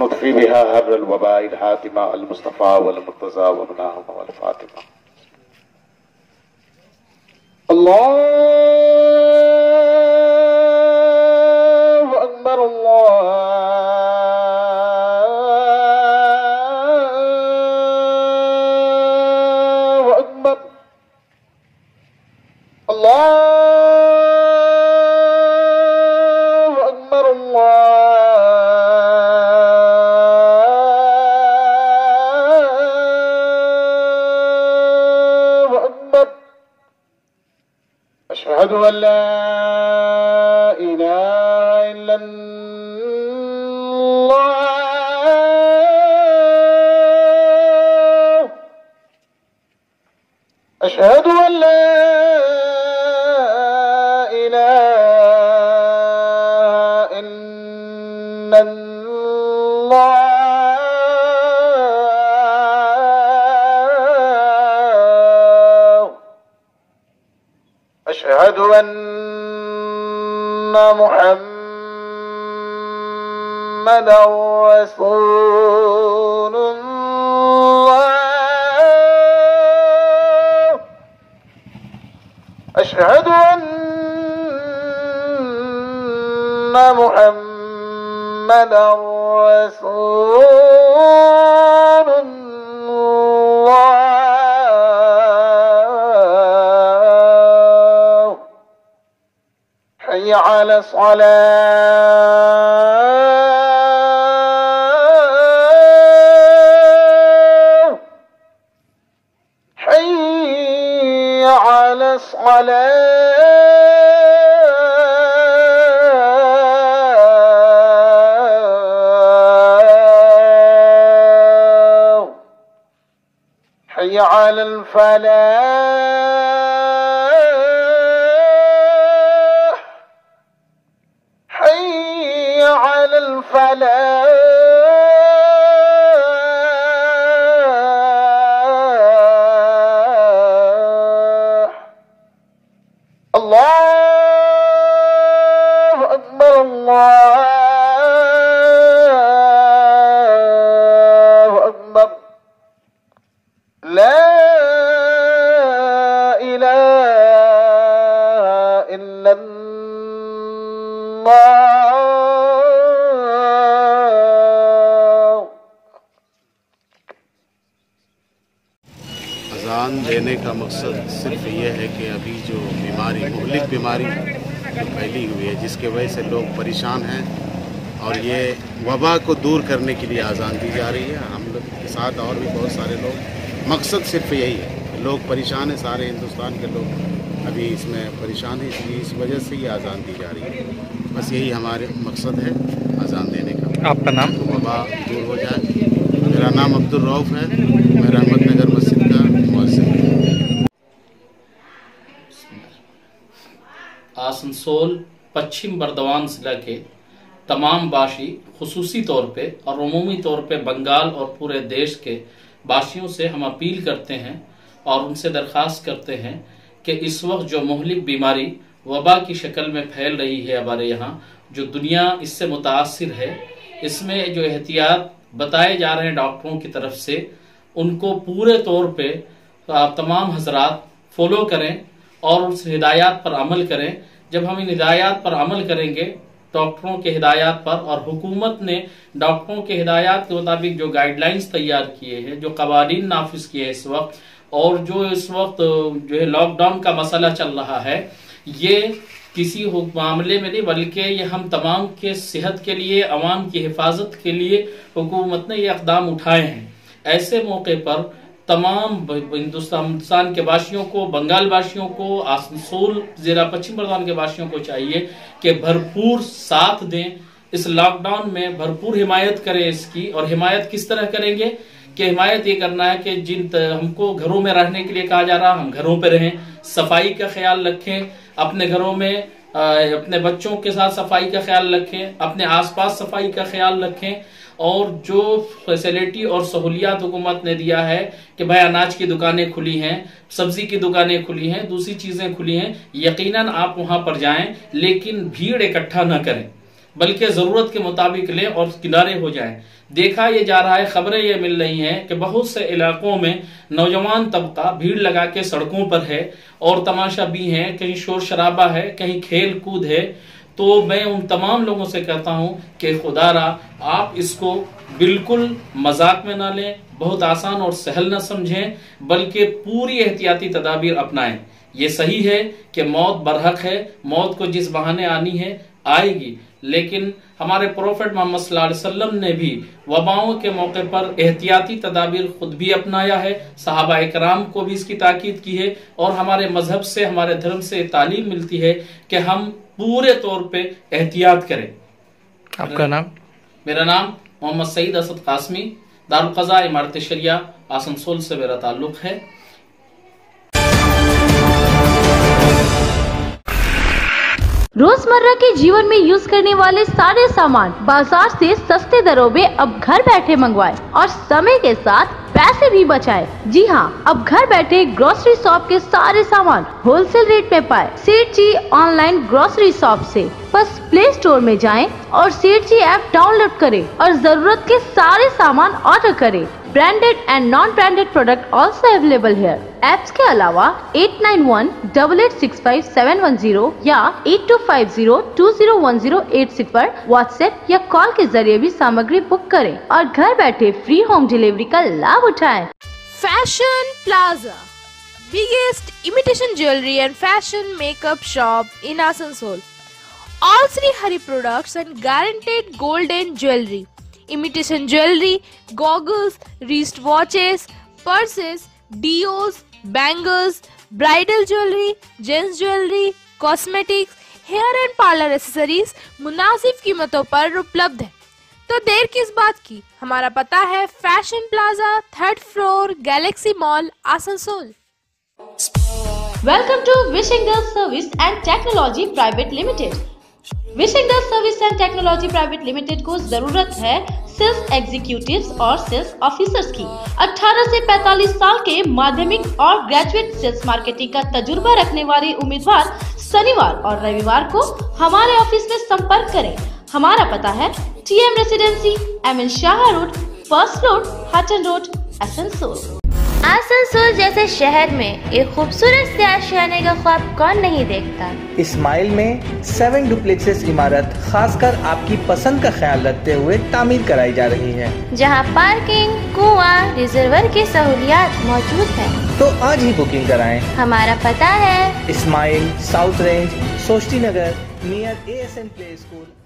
नुत्फी बिहा हर्रल वबाइल हातिमा अल मुस्तफा वल मुर्तजा व मनाहुमा वल फातिमा। अल्लाहु अकबर अल्लाहु अकबर अल्लाहु अकबर अल्लाहु अकबर। अशहदु अल्ला इलाहा इल्लल्लाह। अशहदु अल्ला इलाहा इल्लल्लाह। अशहदु अन्ना मुहम्मदन रसूलुल्लाह। अशहदु अन्ना मुहम्मदन रसूलुल्लाह। हय्य अला सलाह। हय्य अला सलाह। हय्य अलल फलाह। हय्य अलल फलाह। अल्लाहु अकबर अल्लाहु अकबर। ला इलाहा इल्लल्लाह। अज़ान देने का मकसद सिर्फ ये है कि अभी जो बीमारी मुहलिक बीमारी जो फैली हुई है जिसके वजह से लोग परेशान हैं और ये वबा को दूर करने के लिए अज़ान दी जा रही है। हम लोग के साथ और भी बहुत सारे लोग, मकसद सिर्फ यही है। लोग परेशान हैं, सारे हिंदुस्तान के लोग अभी इसमें परेशान हैं, इसलिए इस वजह से ही अज़ान दी जा रही है। बस यही हमारे मकसद है अज़ान देने का। आपका नाम? तो वबा दूर हो जाए। मेरा नाम अब्दुल रऊफ़ है, मैं रहमतनगर मस्जिद का मुअज़्ज़िन हूँ। आसनसोल पश्चिम बर्दवान जिला के तमाम बाशी खुसूसी तौर पे और अमूमी तौर पे बंगाल और पूरे देश के बाशियों से हम अपील करते हैं और उनसे दरख्वास्त करते हैं कि इस वक्त जो मुहलिक बीमारी वबा की शक्ल में फैल रही है हमारे यहाँ, जो दुनिया इससे मुतासिर है, इसमें जो एहतियात बताए जा रहे हैं डॉक्टरों की तरफ से, उनको पूरे तौर पे तमाम हजरात फॉलो करें और उस हिदायत पर अमल करें। जब हम इन हिदायत पर अमल करेंगे, डॉक्टरों के हिदायत पर, और हुकूमत ने डॉक्टरों के हिदायत के मुताबिक जो गाइडलाइंस तैयार किए हैं, जो कवानीन नाफिज किए हैं इस वक्त, और जो इस वक्त जो है लॉकडाउन का मसला चल रहा है, ये किसी मामले में नहीं बल्कि ये हम तमाम के सेहत के लिए, अवाम की हिफाजत के लिए हुकूमत ने ये इक़दाम उठाए हैं। ऐसे मौके पर तमाम हिंदुस्तान के वासियों को, बंगाल वासियों को, आसनसोल जिला पश्चिम बर्दवान के वासियों को चाहिए कि भरपूर साथ दें, इस लॉकडाउन में भरपूर हिमायत करें इसकी। और हिमायत किस तरह करेंगे कि हिमायत ये करना है कि हमको घरों में रहने के लिए कहा जा रहा, हम घरों पे रहें, सफाई का ख्याल रखें, अपने घरों में अपने बच्चों के साथ सफाई का ख्याल रखें, अपने आसपास सफाई का ख्याल रखें। और जो फैसिलिटी और सहूलियात हुकूमत ने दिया है कि भाई अनाज की दुकानें खुली हैं, सब्जी की दुकानें खुली हैं, दूसरी चीजें खुली हैं, यकीनन आप वहां पर जाएं, लेकिन भीड़ इकट्ठा न करें, बल्कि जरूरत के मुताबिक लें और किनारे हो जाएं। देखा ये जा रहा है, खबरें ये मिल रही हैं कि बहुत से इलाकों में नौजवान तबका भीड़ लगा के सड़कों पर है और तमाशा भी है, कहीं शोर शराबा है, कहीं खेल कूद है। तो मैं उन तमाम लोगों से कहता हूं कि खुदारा आप इसको बिल्कुल मजाक में ना लें, बहुत आसान और सहल ना समझें, बल्कि पूरी एहतियाती तदाबीर अपनाएं। ये सही है कि मौत बरहक है, मौत को जिस बहाने आनी है आएगी, लेकिन हमारे प्रोफेट मोहम्मद सल्लल्लाहु अलैहि वसल्लम ने भी वबाओं के मौके पर एहतियाती तदाबीर खुद भी अपनाया है, सहाबा इकराम को भी इसकी ताकीद की है, और हमारे मजहब से, हमारे धर्म से तालीम मिलती है कि हम पूरे तौर पे एहतियात करें। आपका नाम? मेरा नाम मोहम्मद सईद असद कासमी, दारुल क़ज़ा इमारत शरिया आसनसोल से मेरा ताल्लुक है। रोजमर्रा के जीवन में यूज करने वाले सारे सामान बाजार से सस्ते दरों में अब घर बैठे मंगवाएं और समय के साथ पैसे भी बचाएं। जी हाँ, अब घर बैठे ग्रोसरी शॉप के सारे सामान होलसेल रेट में पाएं। सेठजी ऑनलाइन ग्रोसरी शॉप से बस प्ले स्टोर में जाएं और सेठजी ऐप डाउनलोड करें और जरूरत के सारे सामान ऑर्डर करें। Branded and non branded product also available here. Apps के अलावा 8918865710 या 8250201086 पर व्हाट्सएप या कॉल के जरिए भी सामग्री बुक करें और घर बैठे फ्री होम डिलीवरी का लाभ उठाएं। Fashion Plaza, biggest imitation jewelry and fashion makeup shop in Asansol. All Sri Hari products and guaranteed golden jewelry. Imitation jewelry, goggles, wristwatches, purses, deos, bangles, bridal jewelry, gents jewelry, cosmetics, hair and parlor accessories मुनासिब कीमतों पर उपलब्ध है। तो देर किस बात की, हमारा पता है fashion plaza, 3rd floor, galaxy mall, Asansol. Welcome to wishing girls service and technology private limited. Wishing girls service and technology private limited को जरूरत है सेल्स एग्जीक्यूटिव्स और सेल्स ऑफिसर्स की। 18 से 45 साल के माध्यमिक और ग्रेजुएट सेल्स मार्केटिंग का तजुर्बा रखने वाले उम्मीदवार शनिवार और रविवार को हमारे ऑफिस में संपर्क करें। हमारा पता है TM residency, MN Shah road, 1st floor, Hutton road, Asansol. Asansol जैसे शहर में एक खूबसूरत से आशियाने का ख्वाब कौन नहीं देखता। इस्माइल में 7 डुप्लेक्सेस इमारत खासकर आपकी पसंद का ख्याल रखते हुए तामीर कराई जा रही है, जहां पार्किंग, कुआं, रिजर्वर की सहूलियात मौजूद है। तो आज ही बुकिंग कराएं। हमारा पता है इस्माइल, साउथ रेंज, सोष्टी नगर, नियर ASN प्ले स्कूल।